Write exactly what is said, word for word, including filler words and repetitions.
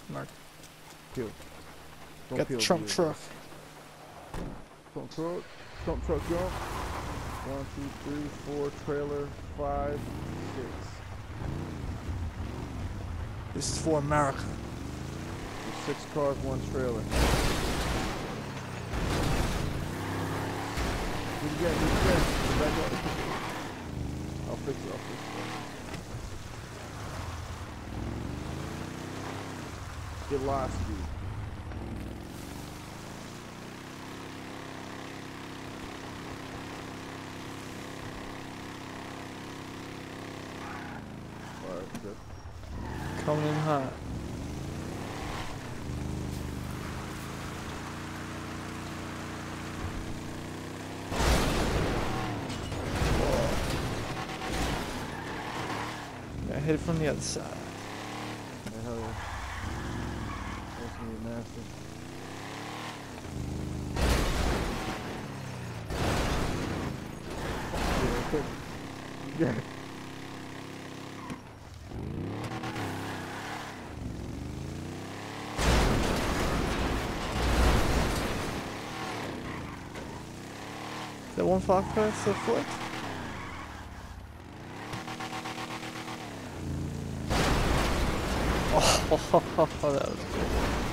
Mark. Peel. Don't Got the peel, Trump dude. truck. Trump truck. Trump truck jump. One, two, three, four, trailer, five, six. This is for America. There's six cars, one trailer. Do it again, do it again. Back up. I'll fix it, I'll fix it. Get live speed. Alright, good. Coming in hot. I hit it from the other side. Yeah, hell yeah. That's gonna be nasty. Yeah. Is that one Foxtrot still flipped? Oh, that was good.